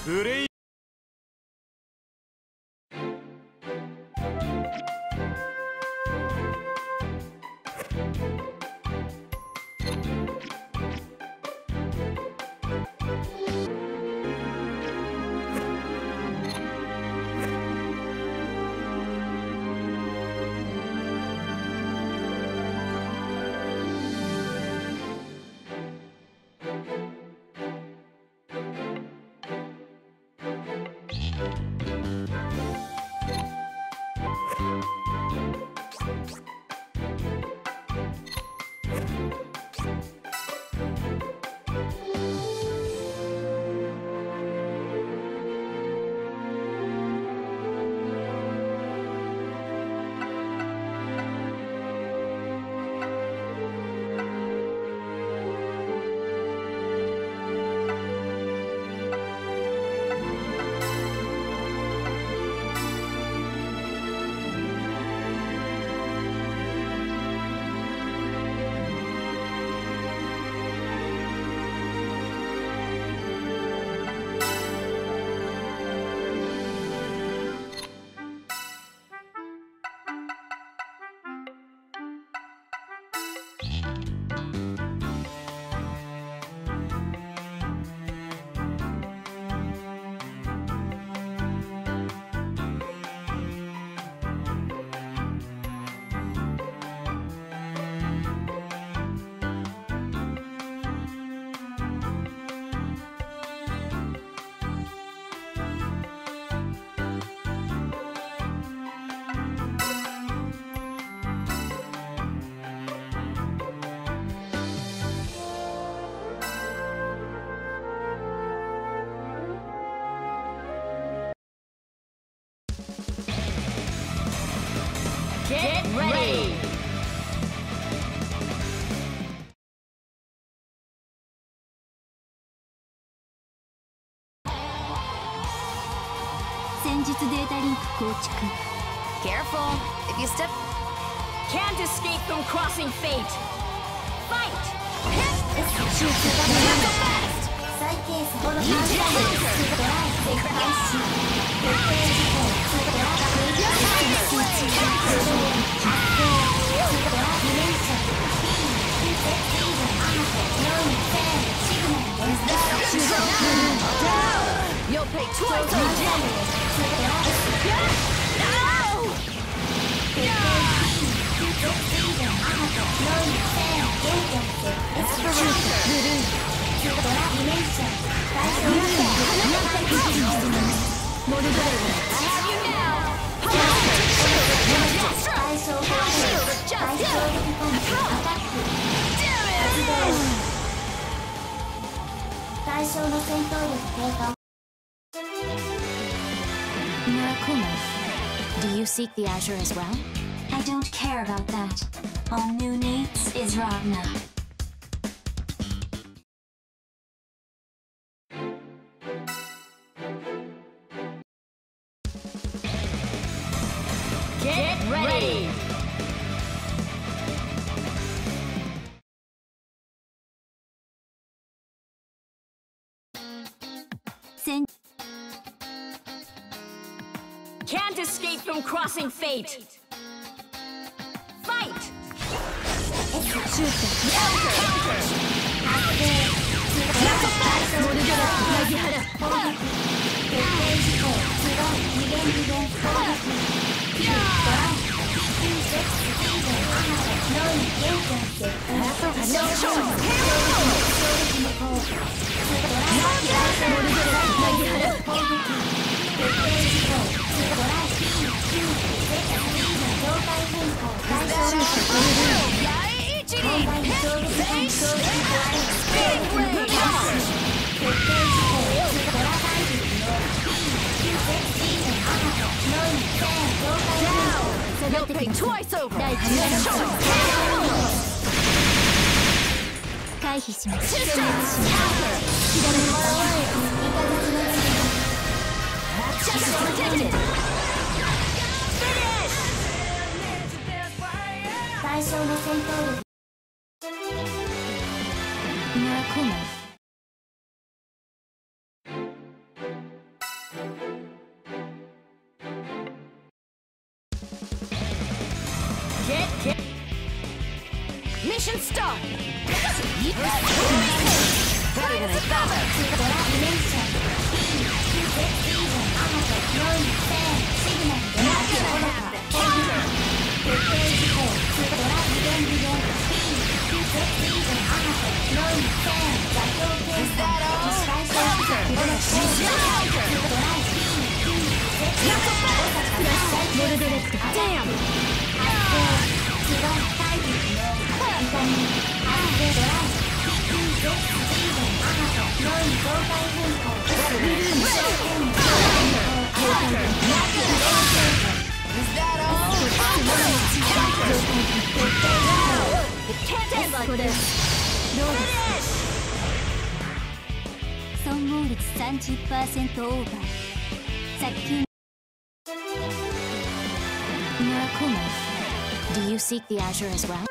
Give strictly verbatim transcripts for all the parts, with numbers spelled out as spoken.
プレイ Get ready! 戦術データリンク構築 Careful! If you step... Can't escape from crossing fate! Fight! Shoot the best! 再ケースボロ You did it! ドライブ開始決定事項ドライブスイッチ発動ドライブレンチャー B セッティーズアマテよんせんシグナル Is that You'll pay twice over! No! 決定 B セッティーズアマテよんせんゲートエストライドドライブレンチャー対象のモルドレー I have you now! 対象攻撃対象的パンチアタック発動対象の戦闘力低下 Narakuma, do you seek the Azure as well? I don't care about that. All new needs is Ragna. Get ready! Sen Can't escape from crossing fate! Fight! Shoot Counter! Counter! モルドレー Nagihara! 決定事項スロー二元二元攻撃ドライブセットスピードアマテノイゲート決定 No choice! 衝撃の効果ドライブモルドレー Nagihara! 攻撃決定事項ドライブ B キューセットスピード状態変更対象の Yai Ichiri! 交代衝撃変衝撃ドライブ Big Ray! 決定事項ドライブ B キューセットスピードアマテノイセン状態変更 You'll pay twice over! 第 No 十弾 choice! 回避します System! 左の Just protected! Finish! 対象の戦闘力 Narakuma, Transformation start! Better than I thought! ドラディメンション B フゼイージョンアマトノイセンシグナルドラキュラオロカ決定事項ドラビデンビデン B フゼイージョンアマトノイセン座標計算機械小説プロレスドライ B フゼイージョン大阪モルドレット Damn! 発生スロー回避の痛み発生ドライ B フゼイージョンアマトノイ状態変更ブルーの条件 Is that all? It can't end like this! どう Finish! 損耗率 さんじゅっパーセント オーバー早急 Narakuma, do you seek the Azure as well?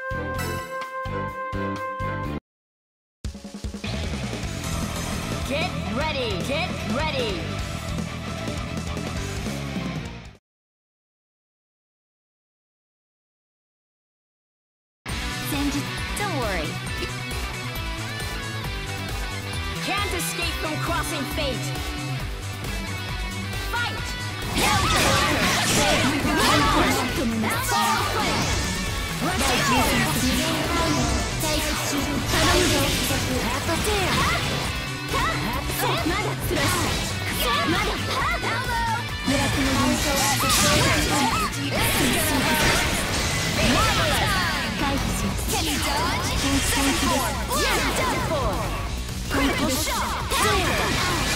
Get ready! Get ready! Don't worry. Can't escape from crossing fate. Fight! Can you dodge? Second form! You're done for! Critical shot! Counter!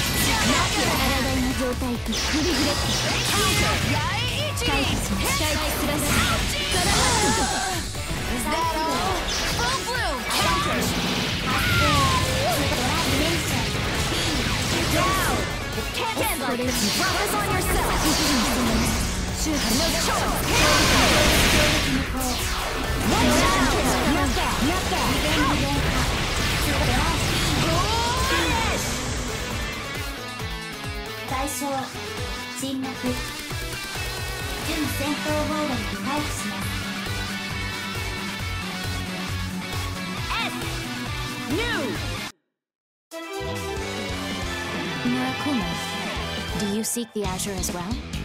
Is that all? Full bloom! Counter! Down! It can't end like this! Focus on yourself! No choice! Watch out! Not that! Not that! Finish! 対象沈黙準戦闘モードに回避します S! New! Narakuma, do you seek the Azure as well?